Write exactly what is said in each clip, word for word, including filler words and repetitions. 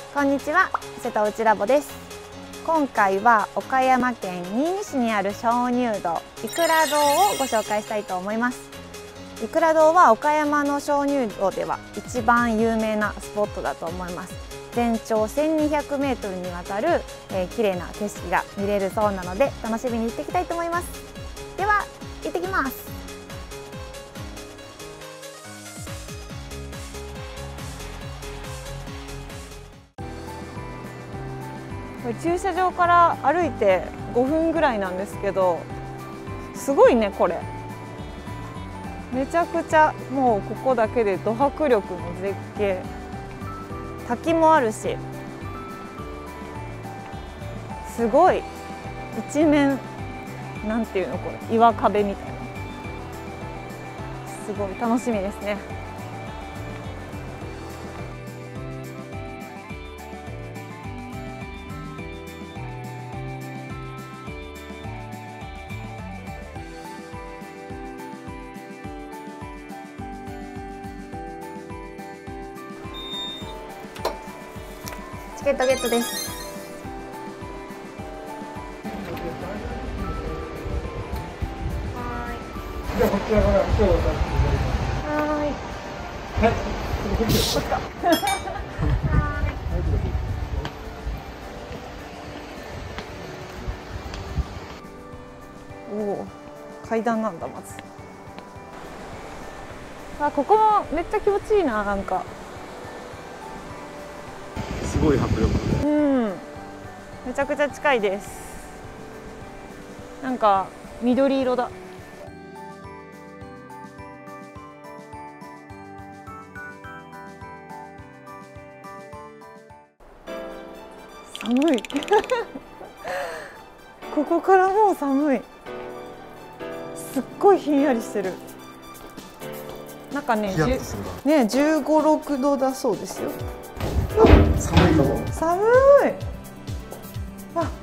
こんにちは、瀬戸内ラボです。今回は岡山県新見市にある鍾乳洞いくら洞をご紹介したいと思います。いくら洞は岡山の鍾乳洞では一番有名なスポットだと思います。全長せんにひゃくメートルにわたる、えー、綺麗な景色が見れるそうなので楽しみに行ってきたいと思います。では行ってきます。駐車場から歩いてごふんぐらいなんですけど、すごいねこれ。めちゃくちゃもうここだけでド迫力の絶景、滝もあるし、すごい一面なんていうのこれ、岩壁みたいな、すごい楽しみですね。チケットゲットです。 はい。じゃあこちらから今日ははい。 はい。こっちか。 おお、階段なんだまず。あ、ここもめっちゃ気持ちいいな、なんか。 すごい迫力。 うん、めちゃくちゃ近いです。なんか緑色だ。寒いここからもう寒い。すっごいひんやりしてる。なんかね、ね、じゅうご、ろくどだそうですよ。 寒いかも。 寒い。あ、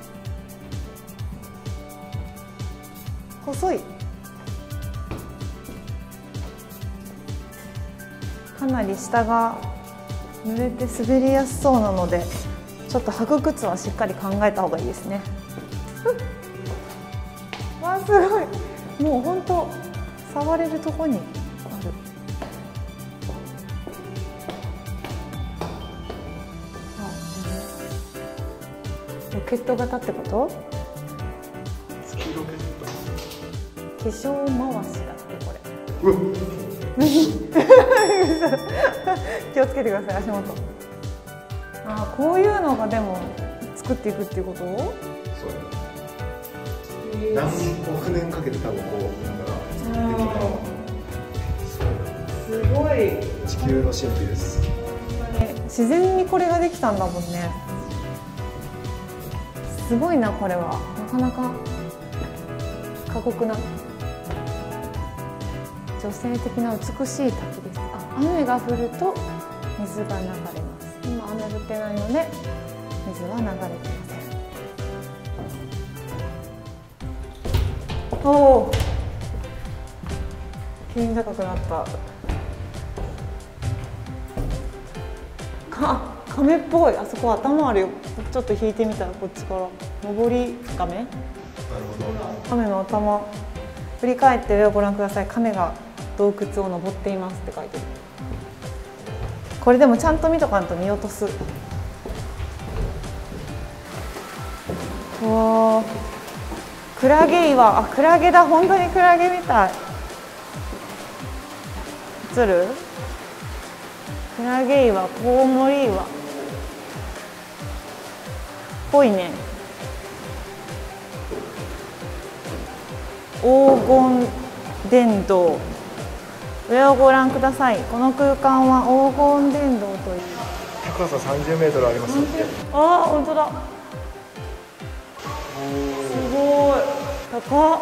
細い。かなり下が濡れて滑りやすそうなので、ちょっと履く靴はしっかり考えた方がいいですね。わあ、すごい。もう本当触れるとこにある。ロケット型ってこと？ スキーロケット。 化粧回しだってこれ。 うわ気をつけてください、足元。あ、こういうのがでも作っていくっていうこと？ そうや。何億年かけて多分こうなんか作ってきた。 すごい。 地球の神秘です。 自然にこれができたんだもんね。すごいな、これは。なかなか過酷な女性的な美しい滝です。あ、雨が降ると水が流れます。今雨降ってないので水は流れていません。おお、急に高くなった。か、亀っぽい。あそこ頭あるよ。ちょっと引いてみたらこっちから上り亀。なるほど。亀の頭。振り返って上をご覧ください。亀が洞窟を登っていますって書いてる。これでもちゃんと見とかんと見落とす。おお、クラゲ岩。あ、クラゲだ。本当にクラゲみたい。映る？クラゲ岩、コウモリ岩っぽいね。黄金殿堂。上をご覧ください。この空間は黄金殿堂という。 高ささんじゅうメートルあります。 ああ、本当だ。すごい高っ。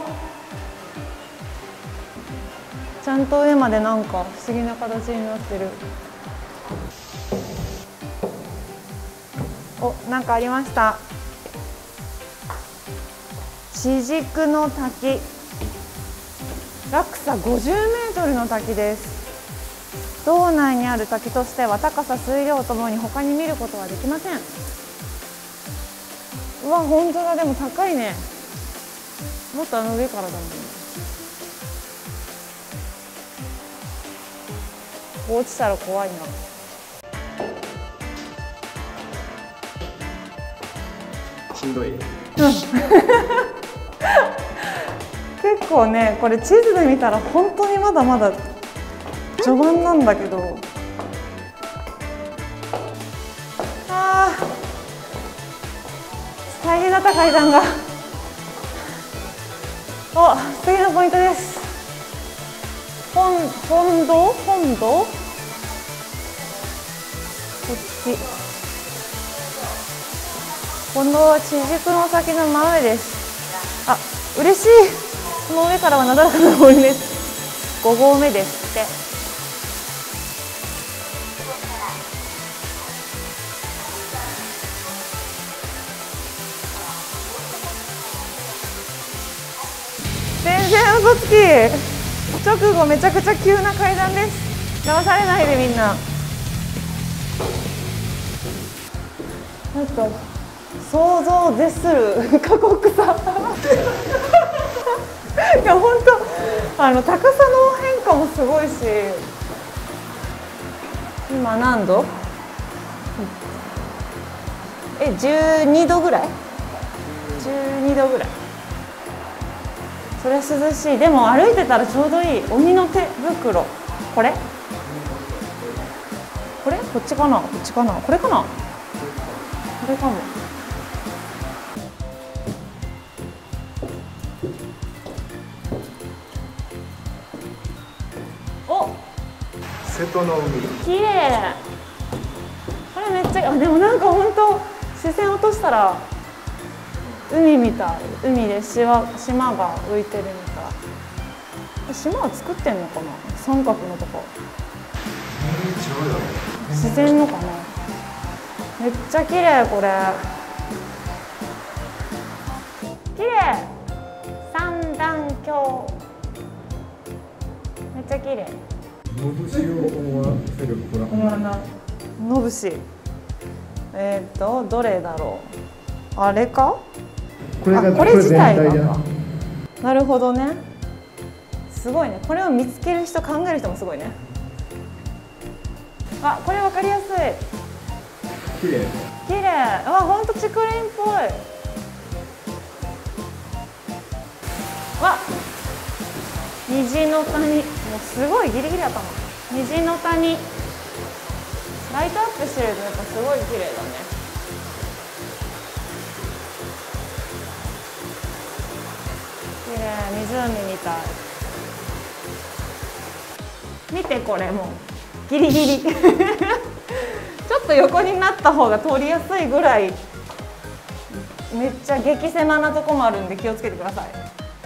ちゃんと上までなんか不思議な形になってる。お、なんかありました。地軸の滝。落差ごじゅうメートルの滝です。 道内にある滝としては高さ水量ともに他に見ることはできません。うわ本当だ、でも高いね。もっとあの上からだもんね。落ちたら怖いな。 しんどい。 うん結構ね、これ地図で見たら本当にまだまだ序盤なんだけど、あー大変だった階段が。お、次のポイントです。本本堂本堂こっち、今度は地軸の先の真上です。あ、嬉しい。その上からはなだらかな登りです。ご合目ですって。全然嘘つき。直後めちゃくちゃ急な階段です。騙されないでみんな。なんか想像を絶する過酷さ。いや本当、あの高さの変化もすごいし、今何度？え、じゅうにどぐらい？じゅうにどぐらい。それは涼しい。でも歩いてたらちょうどいい。鬼の手袋。これ？これ？こっちかな？こっちかな？これかな？これかも。 瀬戸の海。 綺麗。これめっちゃ、あ、でもなんか本当視線落としたら海みたい。海で島島が浮いてるみたい。島は作ってんのかな、三角のとこ。自然のかな。めっちゃ綺麗。これ綺麗。三段橋めっちゃ綺麗。 のぶしを思わせるブラ思わない。のぶし。えっとどれだろう。あれか。 これがこれ自体全体じゃが。なるほどね。すごいね。これを見つける人、考える人もすごいね。あ、これわかりやすい。 綺麗。 綺麗。あ、本当竹林っぽい。わ、虹の谷。もうすごいギリギリ頭。虹の谷。ライトアップしてるとやっぱすごい綺麗だね。綺麗。湖みたい。見てこれ、もうギリギリ。ちょっと横になった方が通りやすいぐらい。めっちゃ激狭なとこもあるんで気をつけてください。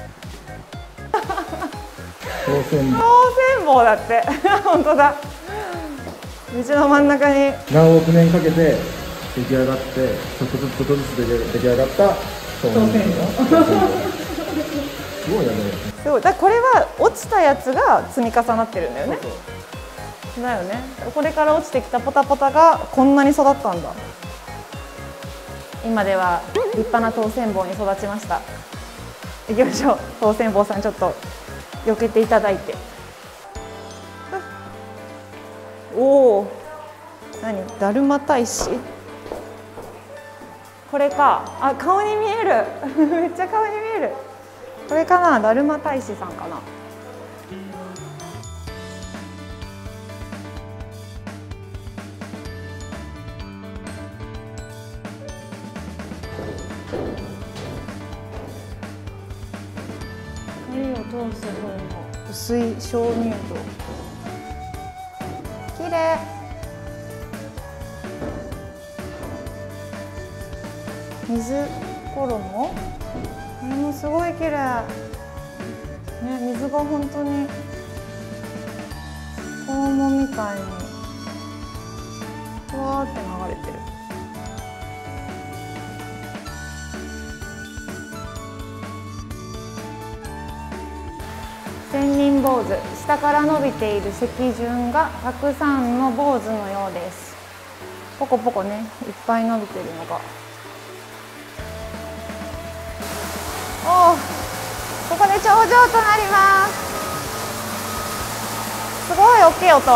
当選当選棒だって。本当だ。道の真ん中に何億年かけて出来上がって、ちょっとずつちょっとずつ出来上がった当選棒。すごいよね。 すごい。だからこれは落ちたやつが積み重なってるんだよね。だよね。これから落ちてきたポタポタがこんなに育ったんだ。今では立派な当選棒に育ちました。行きましょう。当選棒さんちょっと避けていただいて。おお。何？だるま大使？これか。あ、顔に見える。めっちゃ顔に見える。これかな、だるま大使さんかな。光を通す方の薄い鍾乳洞。綺麗。水衣。これもすごい綺麗。ね、水が本当に肛門みたいにふわーって流れてる。千人輪坊主、下から伸びている石筍がたくさんの坊主のようです。ポコポコね、いっぱい伸びてるのが。おお、ここで頂上となります。すごい大きい音。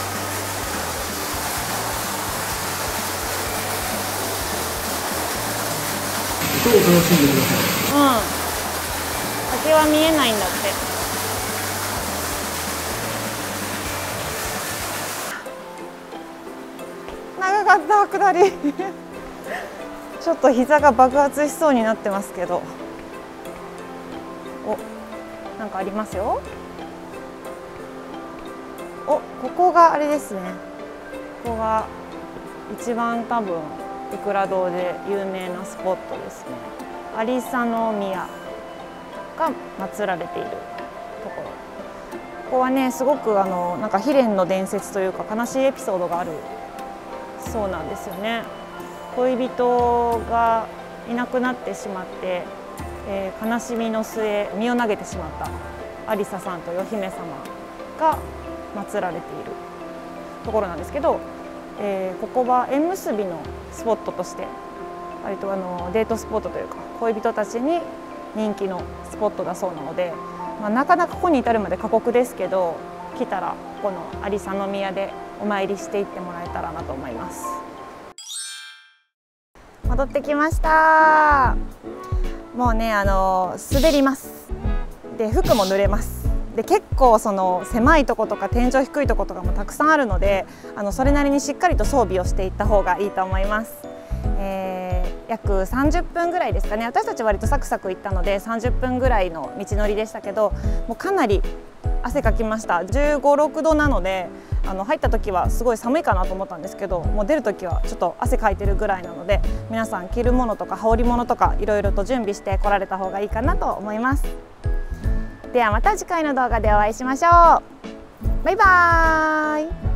音を楽しんでください。 うん。先は見えないんだって。長かった下り。ちょっと膝が爆発しそうになってますけど。お、なんかありますよ。お、ここがあれですね。ここが一番多分いくら堂で有名なスポットですね。有沙宮が祀られているところ。ここはね、すごくあのなんか悲恋の伝説というか悲しいエピソードがあるそうなんですよね。恋人がいなくなってしまって、えー、悲しみの末身を投げてしまった有沙さんと与姫様が祀られているところなんですけど、えー、ここは縁結びのスポットとして割とあのデートスポットというか恋人たちに人気のスポットだそうなので、まあ、なかなかここに至るまで過酷ですけど、来たらこの有沙宮でお参りしていってもらえたらなと思います。戻ってきました。もうね、あの滑ります。で、服も濡れます。で、結構その狭いとことか天井低いとことかもたくさんあるので、あのそれなりにしっかりと装備をしていった方がいいと思います。えー、約さんじゅっぷんぐらいですかね。私たち割とサクサク行ったのでさんじゅっぷんぐらいの道のりでしたけど、もうかなり汗かきました。じゅうご、ろくどなので、あの入った時はすごい寒いかなと思ったんですけど、もう出る時はちょっと汗かいてるぐらいなので、皆さん着るものとか羽織物とかいろいろと準備して来られた方がいいかなと思います。ではまた次回の動画でお会いしましょう。バイバーイ。